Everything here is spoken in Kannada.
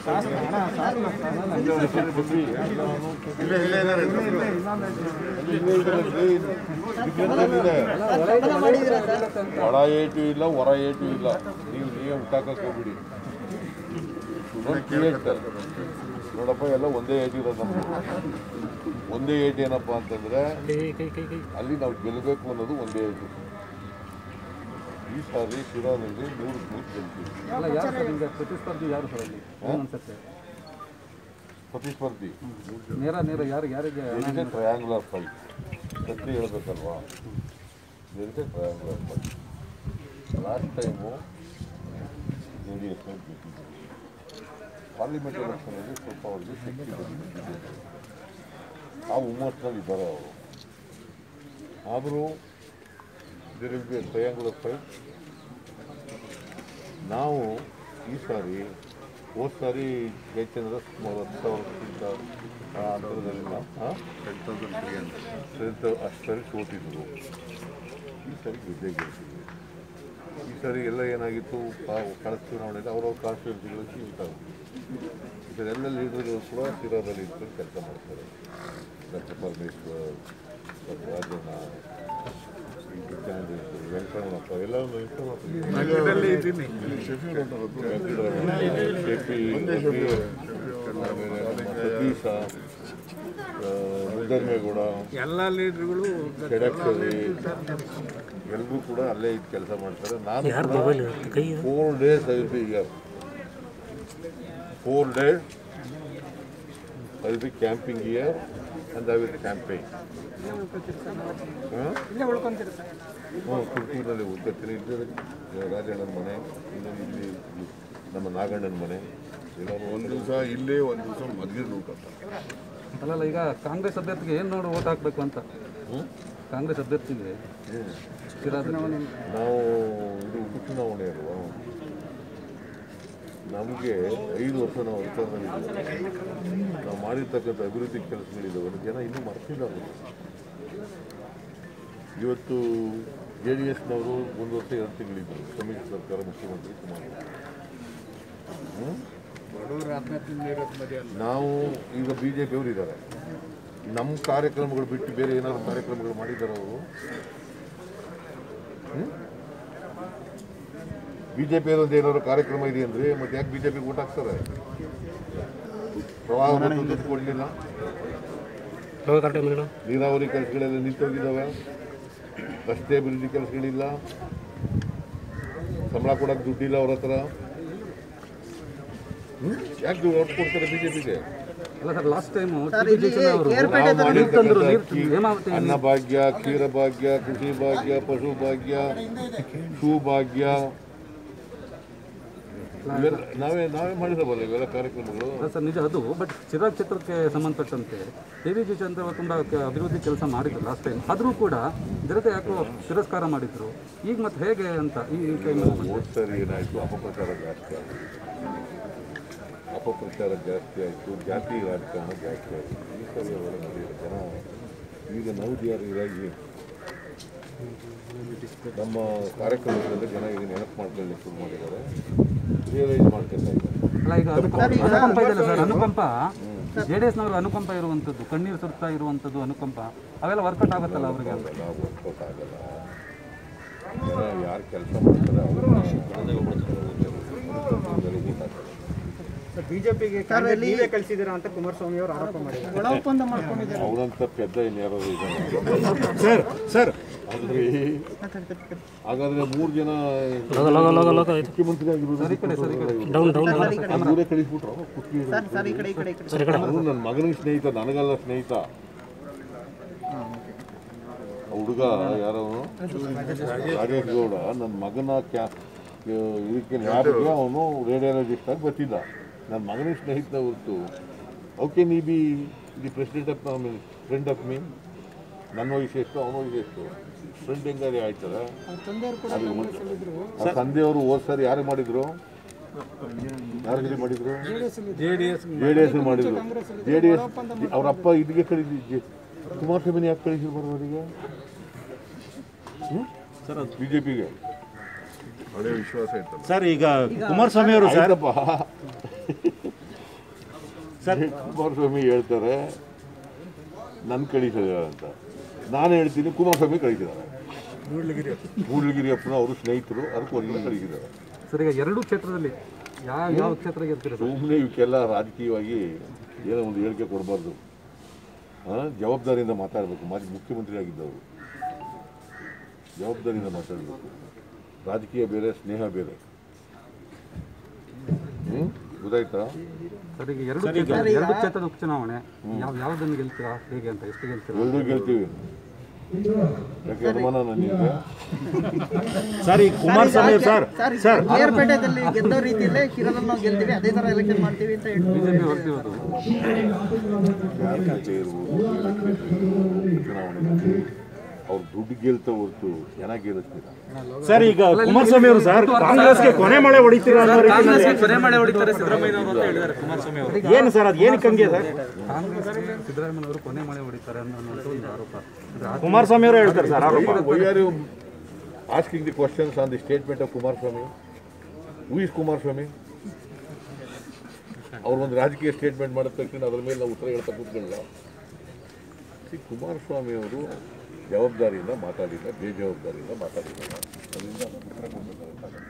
ಒಳ ಏಟು ಇಲ್ಲ ಹೊರ ಏಟು ಇಲ್ಲ. ನೀವು ಹುಟ್ಟಾಕಕ್ಕೆ ಹೋಗ್ಬಿಡಿ. ನೋಡಪ್ಪ, ಎಲ್ಲ ಒಂದೇ ಏಟ್ ಇರೋದು ನಮ್ಗೆ. ಒಂದೇ ಏಟ್ ಏನಪ್ಪ ಅಂತಂದ್ರೆ ಅಲ್ಲಿ ನಾವು ಗೆಲ್ಲಬೇಕು ಅನ್ನೋದು ಒಂದೇ ಏಟು. ಈ ಸಾರಿ ಶಿರಾದಲ್ಲಿ 100 ಗೆಲ್ತೀವಿ. ಪ್ರತಿಸ್ಪರ್ಧಿ ಟ್ರಯಾಂಗುಲರ್ ಫೈಟ್ ಸತ್ಯ ಹೇಳ್ಬೇಕಲ್ವಾ? Triangular fight. Last time JDS ಗೆದ್ದಿದ್ದರು. ಪಾರ್ಲಿಮೆಂಟ್ ಎಲೆಕ್ಷನಲ್ಲಿ ಸ್ವಲ್ಪ ಅವ್ರಿಗೆ ಶಕ್ತಿ ಬಂದಿದೆ. ಆ ಹುಮ್ಮಸ್ನಲ್ಲಿ ಇದ್ದಾರೆ ಅವರು. ಆದರೂ there will be triangular fight. ನಾವು ಈ ಸಾರಿ ಹೋದ ಸಾರಿ ಜಯಚಂದ್ರ ಸುಮಾರು 10,000ಕ್ಕಿಂತ ಅಂತರದಲ್ಲಿಲ್ಲ, 10,300 ಅಷ್ಟರಲ್ಲಿ ಸೋತಿದ್ರು. ಈ ಸಾರಿ ಗೆದ್ದೇ ಗೆಲ್ತಿದ್ವಿ. ಈ ಸಾರಿ ಎಲ್ಲ ಏನಾಗಿತ್ತು, ಕಳೆದ ಚುನಾವಣೆಯಲ್ಲಿ ಅವ್ರವ್ರ ಕಾನ್ಸ್ಟಿಟ್ಯೂನ್ಸಿಗಳಲ್ಲಿ ಇರ್ತಾರೆ. ಈ ಸಾರಿ ಎಲ್ಲ ಲೀಡರ್ಗಳು ಕೂಡ ಶಿರಾದಲ್ಲಿ ಇಟ್ಕೊಂಡು ಕೆಲಸ ಮಾಡ್ತಾರೆ. ಡಾಕ್ಟರ್ ಪರಮೇಶ್ವರ್, ಡಾಕ್ಟರ್ ರಾಜಣ್ಣ, ವೆಂಕಟರಮಣಪ್ಪ ಎಲ್ಲರೂ ಸತೀಶ, ಮುದ್ದಮ್ಮೇಗೌಡ, ಎಲ್ಲ ಲೀಡರ್ಗಳು ಎಲ್ಲರೂ ಕೂಡ ಅಲ್ಲೇ ಇದ್ದು ಕೆಲಸ ಮಾಡ್ತಾರೆ. ನಾನು 4 days I will be here. 4 days I will be camping here and I will campaign. ತುರ್ಕೂರಿನಲ್ಲಿ ಉಳ್ಕೊತೀನಿ. ರಾಜಣ್ಣನ ಮನೆ, ಇನ್ನೊಂದು ಇಲ್ಲಿ ನಮ್ಮ ನಾಗಣ್ಣನ ಮನೆ. ಒಂದು ದಿವಸ ಇಲ್ಲೇ, ಒಂದು ದಿವಸ ಮದ್ಗಿರ್ ಊಟ. ಅಲ್ಲಲ್ಲ, ಈಗ ಕಾಂಗ್ರೆಸ್ ಅಭ್ಯರ್ಥಿಗೆ ಏನು ನೋಡಿ ಓಟ್ ಹಾಕ್ಬೇಕು ಅಂತ? ಕಾಂಗ್ರೆಸ್ ಅಭ್ಯರ್ಥಿಗೆ ನಾವು ಇದು ಉಪಚುನಾವಣೆ ಅಲ್ವಾ, ನಮಗೆ 5 ವರ್ಷ ನಾವು ಅಧಿಕಾರದಲ್ಲಿದ್ದೀವಿ. ನಾವು ಮಾಡಿರ್ತಕ್ಕಂಥ ಅಭಿವೃದ್ಧಿ ಕೆಲಸಗಳಿದ್ದಾವೆ, ಜನ ಇನ್ನೂ ಮರ್ತಿಲ್ಲ. ಇವತ್ತು JDSನವರು 1 ವರ್ಷ 2 ತಿಂಗಳಿದ್ದರು ಸಮ್ಮಿಶ್ರ ಸರ್ಕಾರ, ಮುಖ್ಯಮಂತ್ರಿ ಕುಮಾರಸ್ವಾಮಿ. ನಾವು ಈಗ BJP ಅವರು ಇದ್ದಾರೆ. ನಮ್ಮ ಕಾರ್ಯಕ್ರಮಗಳು ಬಿಟ್ಟು ಬೇರೆ ಏನಾದ್ರು ಕಾರ್ಯಕ್ರಮಗಳು ಮಾಡಿದ್ದಾರೆ ಅವರು? BJP ಒಂದು ಏನಾದ್ರು ಕಾರ್ಯಕ್ರಮ ಇದೆ ಅಂದರೆ ಮತ್ತೆ ಯಾಕೆ BJP ಓಟ್ ಹಾಕ್ತಾರೆ? ಪ್ರವಾಹ ದುಡ್ಡು ಕೊಡಲಿಲ್ಲ, ನೀರಾವರಿ ಕೆಲಸಗಳೆಲ್ಲ ನಿಂತೋಗಿದ್ದಾವೆ, ರಸ್ತೆ ಅಭಿವೃದ್ಧಿ ಕೆಲಸಗಳಿಲ್ಲ, ಸಂಬಳ ಕೊಡೋಕೆ ದುಡ್ಡಿಲ್ಲ ಅವ್ರ ಹತ್ರ. ಯಾಕೆ ಓಟ್ ಕೊಡ್ತಾರೆ BJPಗೆ? ಅನ್ನಭಾಗ್ಯ, ಕ್ಷೀರಭಾಗ್ಯ, ಕೃಷಿ ಭಾಗ್ಯ, ಪಶು ಭಾಗ್ಯ, ಸೂಭಾಗ್ಯ ನಾವೇ ಮಾಡಿದವಲ್ಲ ಇವೆಲ್ಲ ಕಾರ್ಯಕ್ರಮಗಳು. ಸರ್ ನಿಜ ಅದು. ಬಟ್ ಶಿರಾ ಕ್ಷೇತ್ರಕ್ಕೆ ಸಂಬಂಧಪಟ್ಟಂತೆ KVG ಚಂದ್ರ ತುಂಬ ಅಭಿವೃದ್ಧಿ ಕೆಲಸ ಮಾಡಿದ್ರು ಲಾಸ್ಟ್ ಟೈಮ್. ಆದರೂ ಕೂಡ ಜನತೆ ಯಾಕೋ ತಿರಸ್ಕಾರ ಮಾಡಿದ್ರು. ಈಗ ಮತ್ತೆ ಹೇಗೆ ಅಂತ ಈ ಹೋದ ಸರಿ ಏನಾಯಿತು, ಅಪಪ್ರಚಾರ ಜಾಸ್ತಿ ಆಯಿತು, ಜಾತಿ ರಾಜಕಾರಣ ಜಾಸ್ತಿ ಆಯಿತು. ಈ ಸರಿ ಅವೆಲ್ಲ ನಡೆಯುತ್ತೆ. ಜನ ಈಗ ನವದಿಯಾರಿಗಾಗಿ ನಮ್ಮ ಕಾರ್ಯಕ್ರಮಗಳಲ್ಲಿ ಜನ ಈಗ ನೆನಪು ಮಾಡ್ಕೊಳ್ಳಿಕ್ಕೆ ಶುರು ಮಾಡಿದ್ದಾರೆ, ರಿಯಲೈಸ್ ಮಾಡ್ಕೊಳ್ತಾ ಇದ್ದಾರೆ. ಅನುಕಂಪ JDSನವರು ಅನುಕಂಪ ಇರುವಂಥದ್ದು, ಕಣ್ಣೀರು ಸುರ್ತಾ ಇರುವಂಥದ್ದು ಅನುಕಂಪ, ಅವೆಲ್ಲ ವರ್ಕೌಟ್ ಆಗುತ್ತಲ್ಲ ಅವ್ರಿಗೆ? ವರ್ಕೌಟ್ ಆಗಲ್ಲ. ಜನ ಯಾರು ಕೆಲಸ ಮಾಡ್ತಾರೆ ಅವ್ರನ್ನ BJPಗೆ ನೀವೇ ಕಳಿಸಿದ್ದೀರಾ ಅಂತ ಕುಮಾರಸ್ವಾಮಿ ಅವರು ಆರೋಪ ಮಾಡಿದ್ದಾರೆ. ಅವರಂತ ಪೆದ್ದ ಇನ್ಯಾರೋ ಇದ್ದಾರೆ ಸರ್. ಅಲ್ರಿ, ಹಾಗಾದ್ರೆ 3 ಜನ ಮುಖ್ಯಮಂತ್ರಿ ಆಗಿರೋದು ಕಳಿಸ್ಬಿಟ್ರು. ನನ್ನ ಮಗನಿಗೆ ಸ್ನೇಹಿತ, ನನಗಲ್ಲ ಸ್ನೇಹಿತ. ಹುಡುಗ ಯಾರು, ರಾಜೇಶ್ ಗೌಡ, ನನ್ನ ಮಗನ ಇದಕ್ಕೆ ಲ್ಯಾಬ್ಗೆ ಅವನು ರೇಡಿಯಾಲಜಿಸ್ಟ್ ಆಗಿ ಬರ್ತಿದ್ದ. ನನ್ನ ಮಗನಿಗೆ ಸ್ನೇಹಿತ ಹೊರತು ಓಕೆ ನೀ be the president of friend of me. ನನ್ನ ವಯಸ್ಸು ಎಷ್ಟು, ಅವನ ವಯಸ್ಸು ಎಷ್ಟು, ಫ್ರೆಂಡ್ ಹೆಂಗಾದ್ರೆ ಆಯ್ತದ? ತಂದೆಯವರು ಹೋದ ಸಾರಿ ಯಾರು ಮಾಡಿದ್ರು? ಯಾರಿಗೆ ಮಾಡಿದ್ರು? JDS ಮಾಡಿದ್ರು. JDS ಅವರಪ್ಪ ಇದಕ್ಕೆ ಕಳಿಸಿ, ಕುಮಾರಸ್ವಾಮಿನ ಯಾಕೆ ಕಳಿಸಿ ಬರೋರಿಗೆ? ಸರ್ ಅದು BJPಗೆ ಹಳೆ ವಿಶ್ವಾಸ ಇರ್ತದೆ ಸರ್. ಈಗ ಕುಮಾರಸ್ವಾಮಿ ಅವರು ಸಾರಪ್ಪ ಕುಮಾರಸ್ವಾಮಿ ಹೇಳ್ತಾರೆ ನನ್ನ ಕಳಿಸಿದ್ದಾರೆ ಅಂತ, ನಾನು ಹೇಳ್ತೀನಿ ಕುಮಾರಸ್ವಾಮಿ ಕಳಿಸಿದ್ದಾರೆ. ಮೂಡ್ಲಗಿರಿ ಅಪ್ಪನ ಅವರು ಸ್ನೇಹಿತರು, ಅದಕ್ಕೆ ಒಂದು ಕಳಿಸಿದ್ದಾರೆ. ಸರ್ ಈಗ ಎರಡೂ ಕ್ಷೇತ್ರದಲ್ಲಿ ಯಾವ ಕ್ಷೇತ್ರ ಗೆಲ್ತೀರಾ? ಸುಮ್ಮನೆ ಇವಕ್ಕೆಲ್ಲ ರಾಜಕೀಯವಾಗಿ ಏನೋ ಒಂದು ಹೇಳಿಕೆ ಕೊಡಬಾರ್ದು. ಜವಾಬ್ದಾರಿಯಿಂದ ಮಾತಾಡಬೇಕು. ಮಾಜಿ ಮುಖ್ಯಮಂತ್ರಿ ಆಗಿದ್ದವರು ಜವಾಬ್ದಾರಿಯಿಂದ ಮಾತಾಡಬೇಕು. ರಾಜಕೀಯ ಬೇರೆ, ಸ್ನೇಹ ಬೇರೆ. ಗೊತ್ತಾಯ್ತಾ? ಸರ್ ಈಗ ಎರಡು ಕ್ಷೇತ್ರದ ಉಪಚುನಾವಣೆ ಯಾವುದನ್ನು ಗೆಲ್ತೀರಾ, ಹೇಗೆ ಅಂತ, ಎಷ್ಟು ಗೆಲ್ತೀರಾ? ಎರಡೂ ಗೆಲ್ತೀವಿ. ಯಾಕೆ ಅನುಮಾನ ನನಗೆ? ಸರ್ ಈ ಕುಮಾರಸ್ವಾಮಿ ಸರ್ ಕೇರ್ಪೇಟೆಯಲ್ಲಿ ಗೆದ್ದ ರೀತಿಯಲ್ಲೇ ಕಿರಣ್ ನಾವು ಗೆಲ್ತೀವಿ, ಅದೇ ತರ ಎಲೆಕ್ಷನ್ ಮಾಡ್ತೀವಿ ಅಂತ ಹೇಳಿ ಬಿಜೆಪಿ ಹೊರಟಿರೋದು. ಯಾರ ಜೊತೆ ಇರ್ಬೋದು ಚುನಾವಣೆ, ಅವ್ರು ದುಡ್ಡು ಗೆಲ್ತಾ ಹೊರತು ಜನ ಗೆಲ್ಲಿಸ್ತೀರ. ಸರ್ ಈಗ ಕುಮಾರಸ್ವಾಮಿ ಅವರು ಸರ್ ಕಾಂಗ್ರೆಸ್ಗೆ ಕೊನೆ ಮಳೆ ಹೊಡಿತೀರಾ ಅನ್ನೋ ರೀತಿಯಲ್ಲಿ ಕೊನೆ ಮಳೆ ಹೊಡಿತಾರೆ ಸಿದ್ದರಾಮಯ್ಯ ಅವರು ಅಂತ ಹೇಳಿದ್ದಾರೆ ಕುಮಾರಸ್ವಾಮಿ ಅವರು. ಏನು ಸರ್ ಅದು ಏನಕ್ಕೆ ಹಂಗೆ ಸರ್? ಕಾಂಗ್ರೆಸ್ಗೆ ಸಿದ್ದರಾಮಯ್ಯ ಅವರು ಕೊನೆ ಮಳೆ ಹೊಡಿತಾರೆ ಅನ್ನೋಂಥ ಒಂದು ಆರೋಪ ಕುಮಾರಸ್ವಾಮಿ ಅವರು ಹೇಳ್ತಾರೆ ಸರ್ ಆರೋಪ. Why are you asking the questions on the statement of Kumaraswamy? Who is Kumaraswamy? ಅವ್ರು ಒಂದು ರಾಜಕೀಯ ಸ್ಟೇಟ್ಮೆಂಟ್ ಮಾಡಿದ ತಕ್ಷಣ ಅದರ ಮೇಲೆ ನಾವು ಉತ್ತರ ಹೇಳ್ತಾ ಕೂತ್ಕೊಳ್ಳಲ್ಲ. ಕುಮಾರಸ್ವಾಮಿ ಅವರು ಜವಾಬ್ದಾರಿಯಿಂದ ಮಾತಾಡಿಲ್ಲ, ಬೇಜವಾಬ್ದಾರಿಯಿಂದ ಮಾತಾಡಿಲ್ಲ. ಅದರಿಂದ ಉತ್ತರ ಕೊಡಬೇಕಾಗುತ್ತೆ.